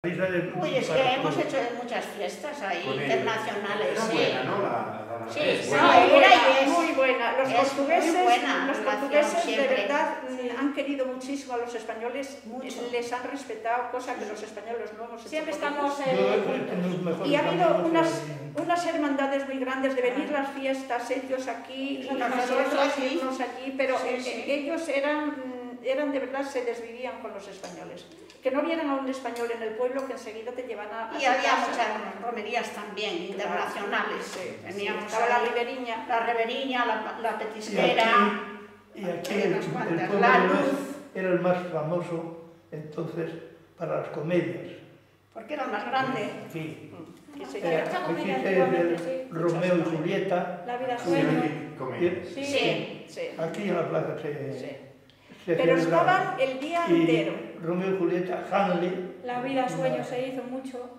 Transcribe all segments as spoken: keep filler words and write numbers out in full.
Uy, es que hemos hecho muchas fiestas ahí, con internacionales. Era sí. buena, ¿no? La, la, la, Sí, es no, buena. era y es muy buena. Los es portugueses, muy buena los relación portugueses de siempre. verdad Sí. han querido muchísimo a los españoles, Mucho. les han respetado, cosa que los españoles no hemos hecho. Siempre por estamos ellos. eh, Y ha habido unas, unas hermandades muy grandes de venir las fiestas, ellos aquí, y Nosotros nosotros aquí. irnos allí, pero Sí, eh, sí. ellos eran, eran de verdad, se desvivían con los españoles. Que no vieran a un español en el pueblo que enseguida te llevan a, a Y su había casa. muchas romerías también, internacionales. Sí, Teníamos estaba la ahí riberiña. la reveriña, la, la Y petisquera. aquí, y aquí Hay el, unas el cuantas. pueblo La de Luz Luz, era el más famoso entonces para las comedias. porque era el más grande. Aquí, Que se eh, llama- Mucha aquí comida, se antiguamente, el sí. Romeo y Julieta. La vida Sí, sueño. Sí, comedias. Sí. Sí, sí. Aquí en la plaza se, Sí. se Pero celebraba. estaban el día Y entero. Romeo y Julieta, Hanley. La vida sueño se hizo mucho.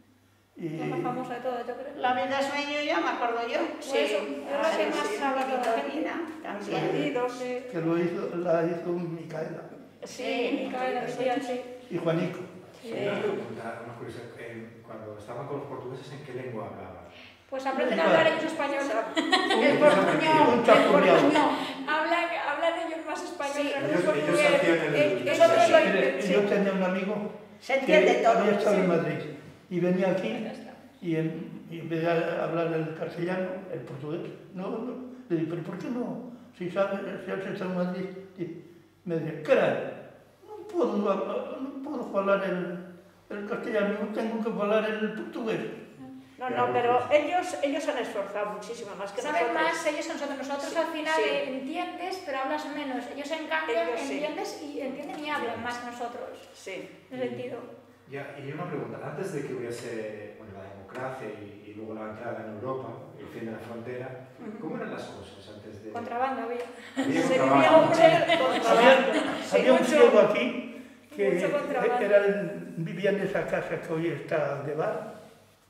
Y, La más famosa de todas, yo creo. La vida sueño ya me acuerdo yo. Sí, eso, es la que más sí, habla toda la gente. Vitorina también. Bandidos. Sí, que lo hizo, la hizo Micaela sí, Micaela, mi tía, sí. y Juanico. Sí. Una pregunta, una curiosidad. eh, Cuando estaban con los portugueses, ¿en qué lengua hablaban? Pues aprenden a hablar ellos español. El portuñol, Un el chapurreado. portuñol. Hablan, hablan ellos más español Sí, que ellos- los ellos portugueses. hacían el- Eh, Nosotros sí. lo- Mire, sí. yo tenía un amigo Se que entiende todo. había estado sí. en Madrid y venía aquí Ya está. y en, y en vez de hablar el castellano, el portugués, no, no, le dije, pero ¿por qué no? Si sabes, si has estado en Madrid, y me decía, caray, no puedo, no puedo hablar el, el castellano, tengo que hablar el portugués. No, no, pero ellos, ellos han esforzado muchísimo más que Saben nosotros. más ellos que nosotros. Nosotros Sí, al final sí. eh, entiendes, pero hablas menos. Ellos en cambio Ellos sí. entiendes y entienden y hablan más que nosotros. Sí. En ese sentido. Ya, y una pregunta. Antes de que hubiese bueno, la democracia y, y luego la entrada en Europa, el fin de la frontera, ¿cómo eran las cosas antes de...? Contrabando había. Había Se contrabando. vivía hombre contrabando. Sí, Había un mucho. ciego aquí que mucho contrabando. era el- vivía en esa casa que hoy está de bar,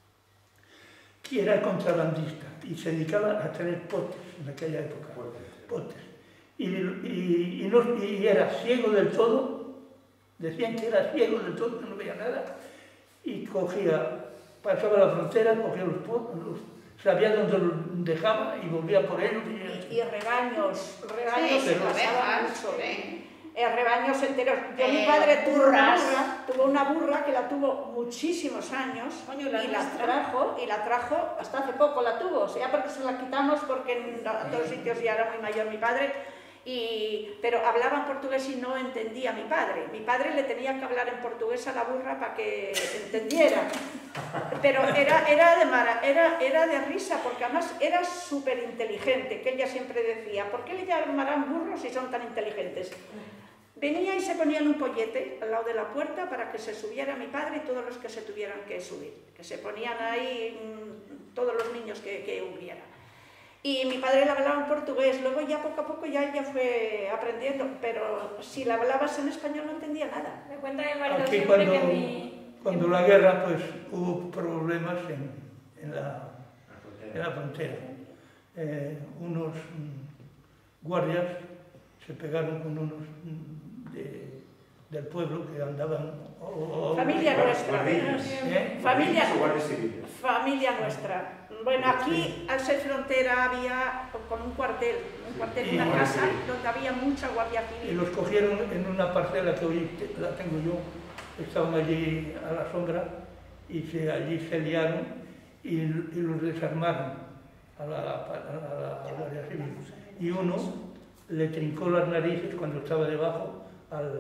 que era contrabandista y se dedicaba a tener potes en aquella época. Fuerte. Potes. Y, y, y no- y era ciego del todo, decían que era ciego del todo, que no veía nada, y cogía, pasaba la frontera, cogía los potes, los, sabía dónde los dejaba y volvía por ellos. Y, Y rebaños, rebaños Sí, se sí, pasaban ovejas, mucho. sí. Eh, rebaños enteros. Yo, Eh, mi padre tuvo una burras. burra, tuvo una burra que la tuvo muchísimos años Coño, la y la nuestra. trajo, y la trajo hasta hace poco la tuvo, o sea, porque se la quitamos porque en otros sitios ya era muy mayor mi padre, y, pero hablaban portugués y no entendía mi padre. Mi padre le tenía que hablar en portugués a la burra para que entendiera. Pero era, era, de mara, era, era de risa, porque además era súper inteligente, que ella siempre decía, ¿por qué le llamarán burros si son tan inteligentes? Venía y se ponía en un pollete al lado de la puerta para que se subiera mi padre y todos los que se tuvieran que subir, que se ponían ahí mm, todos los niños que, que hubiera. Y mi padre le hablaba en portugués, luego ya poco a poco ya ella fue aprendiendo, pero si la hablabas en español no entendía nada. Me cuenta mi marido Aquí siempre cuando, que mi... cuando la guerra, pues hubo problemas en, en, la, La en frontera. la frontera. Eh, unos mm, guardias se pegaron con unos mm, de- del pueblo que andaban... o- o- Familia Guardias- nuestra. guardias. ¿Eh? Familia, ¿Guardias o guardias civiles? familia nuestra. Bueno, aquí al ser frontera había con un cuartel, un cuartel, Y una guardia casa civil. donde había mucha guardia Y civil. los cogieron en una parcela que hoy te- la tengo yo, estaban allí a la sombra y se, allí se liaron y, y los desarmaron a la, a la- a la Guardia Civil. Y uno le trincó las narices cuando estaba debajo al...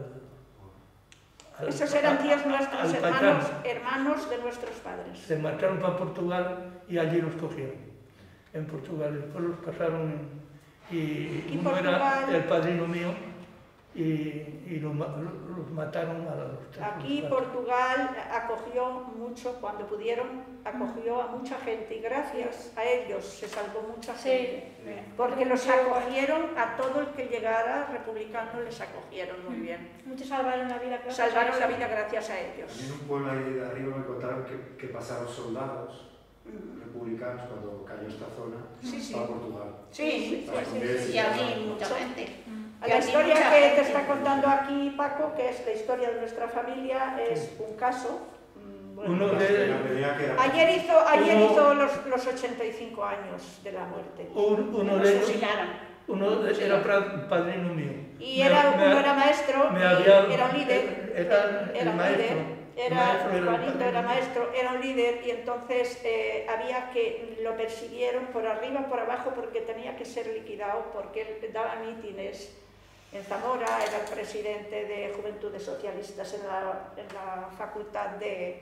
al- Esos eran tíos nuestros, al hermanos, paisano. hermanos de nuestros padres. Se marcharon para Portugal y allí los cogieron. En Portugal, después los pasaron en- y Y uno era Portugal- el padrino mío y, y los, ma- los mataron a los tres. Aquí los cuatro. Portugal acogió mucho, cuando pudieron, acogió a mucha gente y gracias a ellos se salvó mucha Sí. gente. Porque los acogieron a todo el que llegara republicano, les acogieron muy bien. Muchos salvaron la vida. creo que Salvaron sí. la vida gracias a A mí ellos. en un pueblo ahí de arriba me contaron que, que pasaron soldados republicanos cuando cayó esta zona Sí, sí. para Portugal. Sí, Para sí, Congués sí, y y para- había mucha gente. La Y había historia mucha que te gente. está contando aquí Paco, que es la historia de nuestra familia, es un caso Uno La de, veía que era- Ayer hizo, ayer Uno- hizo los, los ochenta y cinco años de la muerte. un- uno Lo de ellos, fusilaron. uno de- era pra- padrino mío. Y Me- era, me- uno era maestro, me y había- era un líder. era el era un maestro. líder. Era, Maestro era el Juanito padrino. era maestro, era un líder y entonces eh, había que, lo persiguieron por arriba, por abajo, porque tenía que ser liquidado, porque él daba mítines en Zamora, era el presidente de Juventudes Socialistas en la, en la facultad de,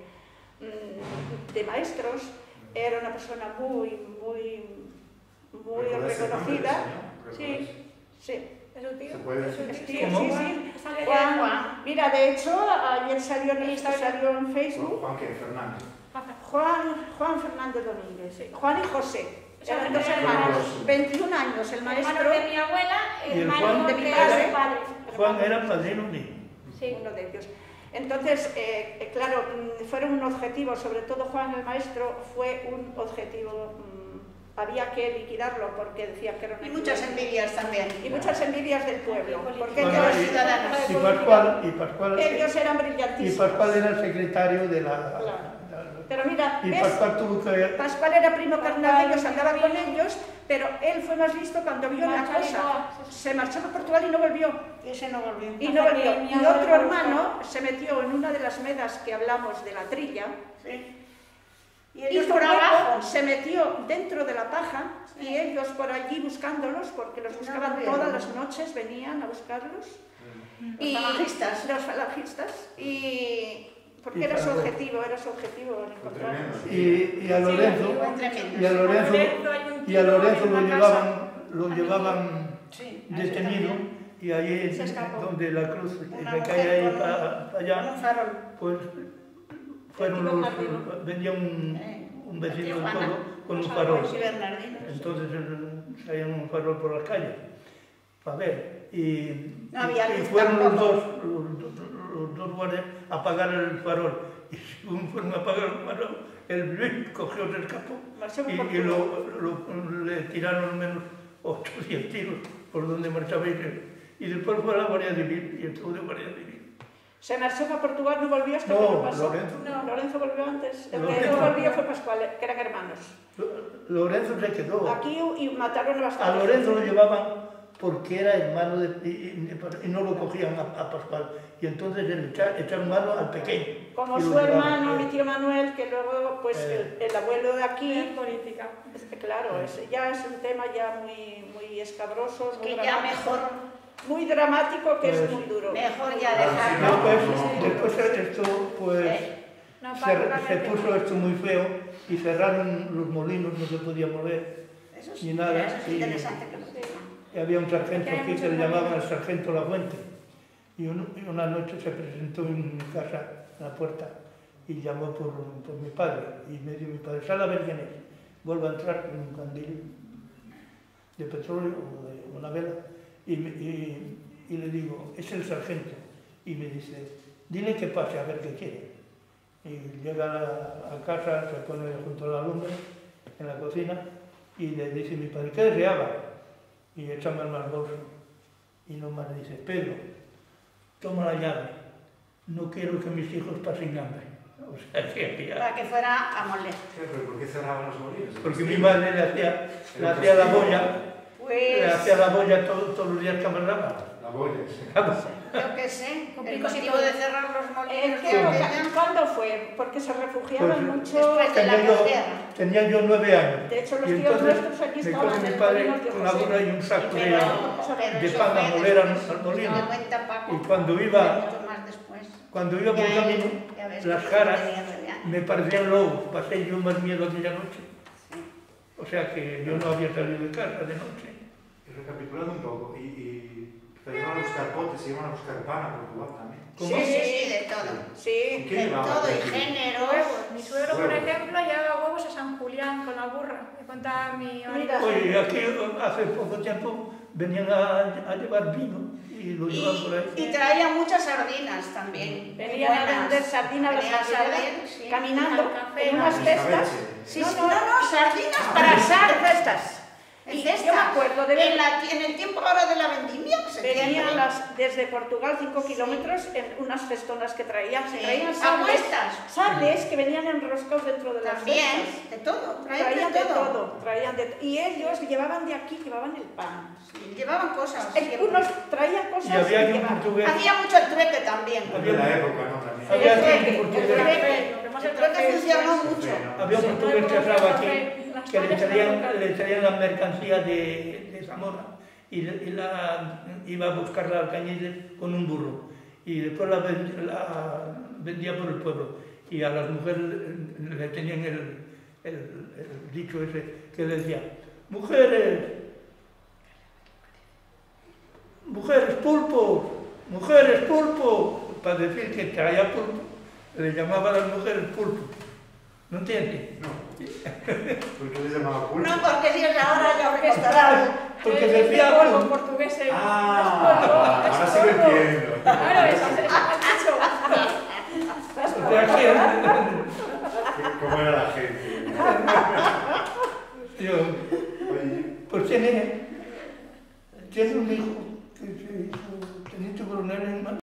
mm, de maestros, era una persona muy, muy, muy ¿Recuerdas el nombre del reconocida. señor? Sí, ¿Recuerdas? sí. ¿Es su tío? ¿Se puede ¿Es su decir? Sí, tío? ¿Cómo? sí, sí. Sale Juan, Juan. mira, de hecho, ayer salió en Instagram, salió en Facebook, Juan que Fernández. Juan, Juan Fernández Domínguez, Juan y José, Son eran dos hermanos. hermanos, veintiún años, el Hermano maestro, de mi abuela, Y el hermano Juan de de mi mi padre. padre. Juan era padrino mío. Sí. uno de ellos. Entonces, eh, eh, claro, mm, fueron un objetivo, sobre todo Juan el maestro, fue un objetivo, mm, había que liquidarlo porque decían que era una Y muchas envidias también. y muchas envidias del pueblo, porque Bueno, ellos, y- ciudadanos. Y Pascual, y Pascual, ellos eran y brillantísimos. Pascual era el secretario de la... Claro. la- Pero mira, y ¿ves? Pascual tuvo que... Pascual era primo carnal de ellos, Pascual, andaba con primo. ellos, pero él fue más listo cuando vio la Marcha cosa. Lisboa. Se marchó a Portugal y no volvió. Y ese no volvió. Y no Hasta volvió. que mi Y abuelo otro fue a hermano se metió en una de las medas que hablamos de la trilla, Sí. Y y ellos por por abajo. se metió dentro de la paja y ellos por allí buscándolos, porque los No buscaban volvieron. todas las noches, venían a buscarlos. Los falangistas. Los falangistas. Y porque Y era su para- objetivo, era su objetivo el Fue encontrarlos. tremendo. Y, y a Lorenzo, Fue tremendo. y a Lorenzo, Lorenzo hay un y a tío Lorenzo en lo una llevaban, lo casa. llevaban Sí, a ese detenido también. y ahí Se escapó. donde la cruz Una se mujer cae ahí con para, Con allá, un farol. pues fueron Tío los, Bernardino. venía un, Eh, un vecino del Tijuana. pueblo con un Los farol. Sí, Bernardino. Entonces eh, salían un farol por las calles para ver. Y, No había y luz fueron los tampoco. dos, los, dos- los dos guardias a apagar el farol. Y según fueron a apagar el farol, el Luis cogió, se escapó. Marchó por Y, y Portugal. lo, lo- le tiraron al menos ocho o diez tiros por donde marchaba y, y después fue a la Guardia Civil y estuvo de Guardia Civil. Se marchó a Portugal, no volvió hasta No, que no pasó. Lorenzo. No, Lorenzo volvió antes. El que Lorenzo. no volvió fue Pascual, que eran hermanos. Lo- Lorenzo se quedó. Aquí y mataron a A bastante. Lorenzo lo llevaban porque era hermano de, y, y- y no lo cogían a, a Pascual. Y entonces le echa- echaron mano al pequeño. Como y lo su llevaban. hermano, mi tío Manuel, que luego, pues Eh. el, el abuelo de Es aquí, política. es que, claro, es- ya es un tema ya muy, muy escabroso, muy Que ya dramático, mejor, muy dramático, que es Pues- muy duro. mejor ya Claro, dejarlo. Después, después esto, pues, Eh, No, se, para se puso esto muy feo y cerraron los molinos, no se podía mover. Eso Ni sí, nada, eso es y- interesante que lo sepan. Y había un sargento Porque hay aquí que muchos le llamaban el molinos. sargento La Fuente. Y, un- y una noche se presentó en mi casa, a la puerta, y llamó por, por mi padre. Y me dijo mi padre, sal a ver quién es. Vuelvo a entrar con un candil de petróleo o de una vela. Y, me- y- y le digo, es el sargento. Y me dice, dile que pase a ver qué quiere. Y llega a, a casa, se pone junto a la lumbre, en la cocina, y le dice mi padre, ¿qué deseaba? Y echa mano al bolso. Y nomás le dice, Pedro, toma la llave. No quiero que mis hijos pasen hambre. O sea, que había- Para que fuera a moler. ¿Pero por qué cerraban los molinos? Porque mi madre le hacía, le hacía la boya, le Pues, hacía la boya todo- todos los días que amarraba. La boya, sí. yo qué sé, Con el picos y motivo todo. de cerrar los ¿En molinos qué de época- aquella, ¿Cuándo fue? Porque se refugiaban Pues, mucho. después de la Tenía yo, posguerra. tenía yo nueve años. De hecho, los Y tíos entonces nuestros aquí me estaban coge en mi el padre molino de con la José. bola y un saco de, Pero, pero de eso pan a fue moler al- después, al molino. no cuenta Paco, Y cuando fue iba, mucho más después. cuando iba por Ya el él- camino, ya ves las que caras tenía nueve años. me parecían lobos. Pasé yo más miedo aquella noche. Sí. O sea que yo no había salido de casa de noche. Y recapitulando un poco, y, y se iban a buscar potes, se iban a buscar pan a Portugal también. ¿Cómo? Sí, sí, sí, de todo. ¿Y Sí. qué De llevaban? todo, y Sí. géneros. Huevos. Mi suegro, por Huevos. ejemplo, llevaba huevos a San Julián con la burra. Me contaba mi marido. Mira. Oye, aquí hace poco tiempo venían a, a llevar vino y lo llevaban por ahí. Y, y traía muchas sardinas también. Venían a buenas. vender sardinas las Venían sardinas, sardinas, sí. caminando Al café, en unas no. cestas. Escabeche. Sí, sí, no, no, sardinas para asar. Cestas. Y cestas. yo me acuerdo de ver- en, la- en el tiempo ahora de la vendimia, septiembre. Venían las, desde Portugal cinco kilómetros en unas festonas que traían. Se Sí. traían sables, Apuestas. sables que venían enroscados dentro de las También, cestas. de todo, traían, Traían de de todo. todo, traían de y ellos llevaban de aquí, llevaban el pan. Sí, llevaban cosas. El- siempre. unos traían cosas Y había y un llevaban. portugués, Hacía mucho el trueque también. De la época, ¿no? También. había el trueque, un el portugués, trueque. Lo que más El el trueque trueque funcionó es- mucho. había un Sí. portugués que estaba aquí, Las que le toallas traían, eran le traían las mercancías de, de Zamora y, y la, iba a buscarla al Cañiles con un burro y después la, ven- la vendía por el pueblo y a las mujeres le le tenían el, el, el dicho ese que decía: mujeres, mujeres pulpos, mujeres pulpo, para decir que traía pulpo, le llamaba a las mujeres pulpo. ¿No entiendes? No. ¿Por qué les llamaba pulpo? No, porque si es ahora ya me Porque es costará. Porque es decía de polvo, pulpo. portugués es- Ah, es polvo, es ahora sí lo polvo. entiendo. Claro, eso es eso. O sea que- ¿Cómo era la gente? Yo, Oye, pues tiene, tiene un hijo que se hizo teniente coronel en Madrid.